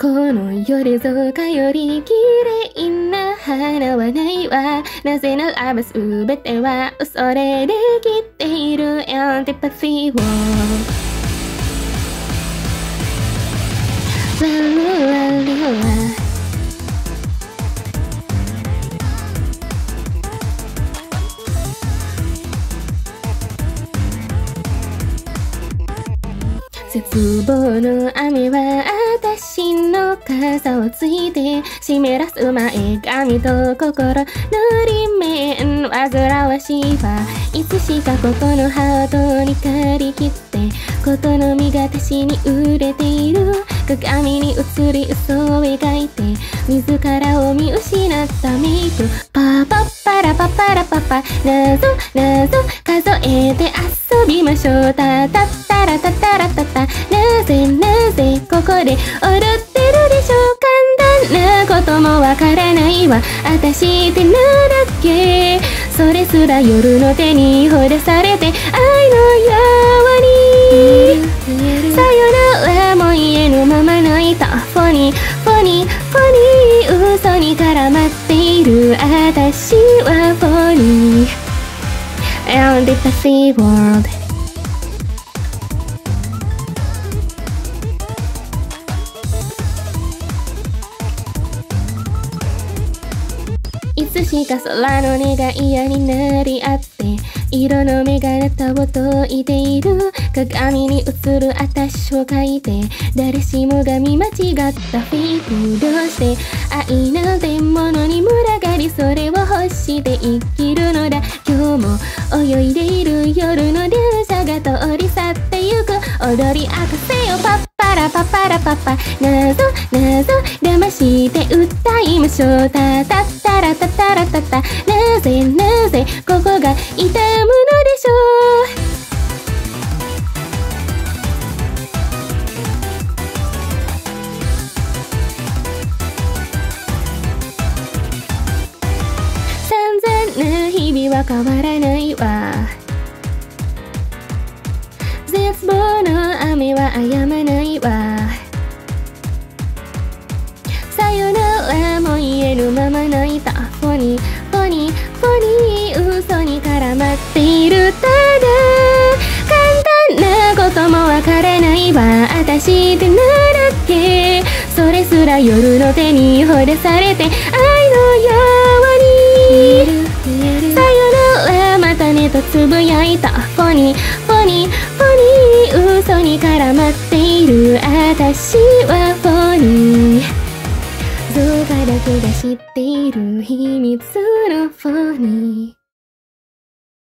この夜空より綺麗な花はないわ。なぜならば全ては嘘でできているアンティパシーをララララ絶望の雨は私の傘をついて湿らす前髪と心の裏面煩わしいわ。いつしかここのハートに借り切ってことの身が私に売れている。鏡に映り嘘を描いて自らを見失ったメイク。パパッパラパパラパパ謎謎数えて遊びましょう。タタッタラタタラタタなぜなぜここで踊ってるでしょう。簡単なこともわからないわ。私ってなんだっけ。それすら夜の手にほだされて愛のようにさよならも言えぬまま泣いた。フォニーフォニーフォニー嘘に絡まっている私はフォニー And it's a sea world。いつしか空の音が嫌になりあって色の目があなたを解いている。鏡に映る私を描いて誰しもが見間違ったフェイク。どうして愛なんてものに群がりそれを欲して生きるのだ。今日も泳いでいる夜の電車が通り去ってゆく。踊り明かせよパッパラパパラパパ謎謎騙して歌いましょう。タタッタラタタラタタなぜなぜここが痛むのでしょう。散々な日々は変わらないわ。絶望の雨は止まないわ。さよならも言えぬまま泣いた。フォニーフォニーフォニー嘘に絡まっている。ただ簡単なこともわからないわ。私ってなんだっけ。それすら夜の手にほだされて愛のようにさよならまたねとつぶやいた。フォニーフォニーフォニー嘘に絡まっている私はフォニー動画だけが知っている秘密のフォニー。